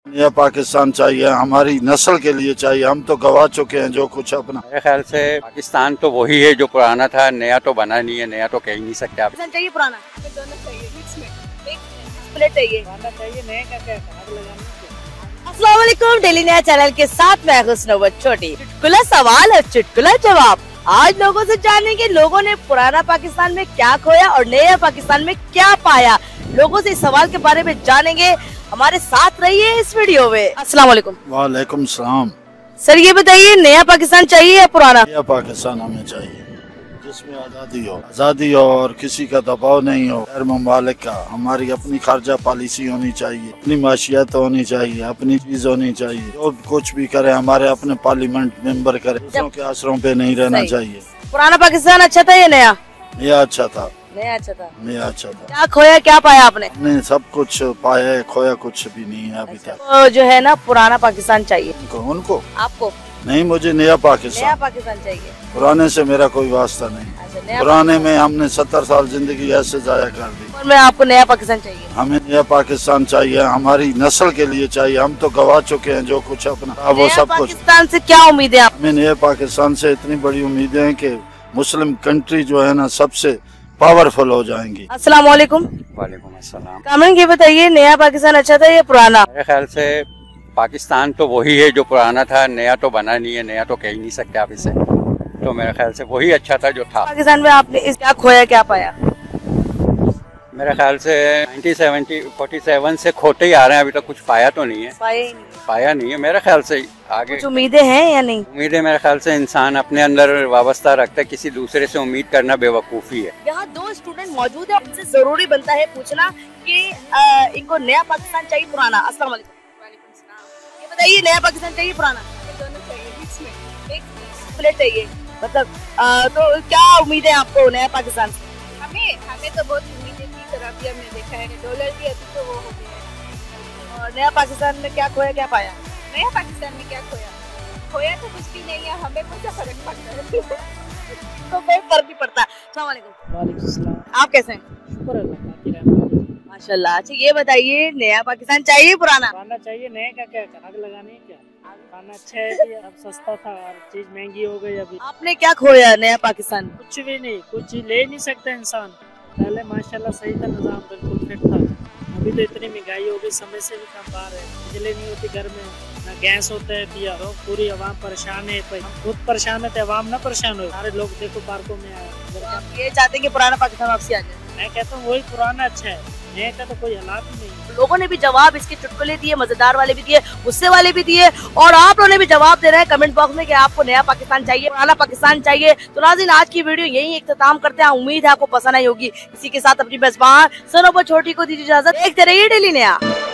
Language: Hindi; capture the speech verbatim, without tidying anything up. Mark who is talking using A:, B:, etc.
A: नया पाकिस्तान चाहिए, हमारी नस्ल के लिए चाहिए। हम तो गवा चुके हैं जो कुछ अपना।
B: मेरे ख्याल से पाकिस्तान तो वही है जो पुराना था, नया तो बना नहीं है, नया तो कह ही नहीं सकते आप।
C: चाहिए पुराना, दोनों चाहिए, मिक्स में, मिक्स चाहिए, पुराना चाहिए, नया का क्या अस्सलाम वालेकुम, डेली नया चैनल के साथ मैं हुस्नोबत छोटी। चुटकुला सवाल और चुटकुला जवाब। आज लोगों से जानेंगे लोगों ने पुराना पाकिस्तान में क्या खोया और नया पाकिस्तान में क्या पाया। लोगों से इस सवाल के बारे में जानेंगे, हमारे साथ रहिए इस वीडियो में। अस्सलाम वालेकुम।
A: वालेकुम सलाम।
C: सर ये बताइए, नया पाकिस्तान चाहिए या पुराना?
A: नया पाकिस्तान हमें चाहिए, जिसमें आज़ादी हो आज़ादी हो और किसी का दबाव नहीं हो, गैर ममालिक का। हमारी अपनी खारजा पॉलिसी होनी चाहिए, अपनी माशियत होनी चाहिए, अपनी चीज होनी चाहिए। जो कुछ भी करे हमारे अपने पार्लियामेंट मेंबर करे, दूसरों के आसरों पे नहीं रहना चाहिए।
C: पुराना पाकिस्तान अच्छा था या नया?
A: नया अच्छा था।
C: नया अच्छा था।
A: नया अच्छा था।
C: क्या खोया, क्या पाया आपने?
A: नहीं, सब कुछ पाया है, खोया कुछ भी नहीं है अभी तक।
C: तो जो है ना, पुराना पाकिस्तान चाहिए
A: उनको, उनको
C: आपको?
A: नहीं, मुझे नया
C: नया
A: पाकिस्तान
C: पाकिस्तान चाहिए।
A: पुराने से मेरा कोई वास्ता नहीं।
C: अच्छा, नया
A: पुराने में हमने सत्तर साल जिंदगी ऐसे जाया कर दी।
C: और मैं आपको नया पाकिस्तान चाहिए।
A: हमें नया पाकिस्तान चाहिए, हमारी नस्ल के लिए चाहिए। हम तो गवा चुके हैं जो कुछ अपना वो
C: नया
A: सब कुछ।
C: पाकिस्तान से क्या उम्मीद है आप?
A: हमें नए पाकिस्तान से इतनी बड़ी उम्मीदें हैं कि मुस्लिम कंट्री जो है ना सबसे पावरफुल हो जाएंगी।
C: अस्सलाम वालेकुम।
B: वालेकुम अस्सलाम।
C: कामन ये बताइए, नया पाकिस्तान अच्छा था या पुराना?
B: मेरे ख्याल से पाकिस्तान तो वही है जो पुराना था, नया तो बना नहीं है, नया तो कह ही नहीं सकते आप इसे। तो मेरे ख्याल से वही अच्छा था जो था।
C: पाकिस्तान में आपने इस क्या खोया, क्या पाया?
B: मेरे ख्याल से नाइनटीन सेवेंटी फोर्टी सेवन से खोते ही आ रहे हैं, अभी तक कुछ पाया तो नहीं है।
C: पाया ही नहीं।
B: पाया नहीं है मेरे ख्याल से। आगे
C: कुछ उम्मीदें हैं या नहीं?
B: उम्मीदें मेरे ख्याल से इंसान अपने अंदर वाबस्ता रखता है, किसी दूसरे से उम्मीद करना बेवकूफ़ी है।
C: यहाँ दो स्टूडेंट मौजूद है, उनसे जरूरी बनता है पूछना कि इनको नया पाकिस्तान चाहिए पुराना। अस्सलाम वालेकुम। ये बताइए, नया पाकिस्तान चाहिए पुराना? दोनों चाहिए, मिक्स में, मिक्स प्लेट चाहिए। मतलब आ, तो क्या उम्मीद है आपको नया पाकिस्तान से?
D: हमें हमें तो बहुत उम्मीदें थी, पर अभी हमने देखा है डॉलर भी अभी तो वो हो गया है।
C: और नया पाकिस्तान में क्या खोया, क्या पाया?
D: नया पाकिस्तान में क्या खोया? खोया तो कुछ भी नहीं है, हमें कौन सा फर्क पड़ता है?
C: तो कोई फर्क नहीं पड़ता। अस्सलाम वालेकुम।
E: वालेकुम सलाम।
C: आप कैसे हैं?
E: शुक्र अल्लाह की रहमत।
C: माशाल्लाह। अच्छा ये बताइए, नया पाकिस्तान चाहिए पुराना?
E: पुराना चाहिए, नए का क्या आग लगानी है क्या? खाना अच्छा है कि अब सस्ता था और चीज महंगी हो गई। अभी
C: आपने क्या खोया नया पाकिस्तान में?
E: कुछ भी नहीं, कुछ चीज ले नहीं सकता इंसान। पहले माशाल्लाह सही था, निजाम बिल्कुल फिट था। अभी तो इतनी महंगाई हो गई, समय से भी कम बाहर है, बिजली नहीं होती घर में, ना गैस होता है दिया। तो पूरी आवाम परेशान है, हम खुद परेशान है तो आवाम ना परेशान हो। सारे लोग देखो पार्कों में आए।
C: तो आप ये चाहते हैं कि पुराना पाकिस्तान वापसी आ जाए?
E: मैं कहता हूँ वही पुराना अच्छा है, नए का तो कोई हालात ही नहीं।
C: लोगों ने भी जवाब इसके चुटकुले दिए, मजेदार वाले भी दिए, गुस्से वाले भी दिए, और आप लोगों ने भी जवाब दे रहे हैं कमेंट बॉक्स में कि आपको नया पाकिस्तान चाहिए, पुराना पाकिस्तान चाहिए। तो नाज़रीन, आज की वीडियो यही इख्तिताम करते हैं। उम्मीद है आपको पसंद आई होगी। इसी के साथ अपनी मेजबान हुस्नोबत छोटी को दीजिए इजाजत। देखते रहिए डेली नया।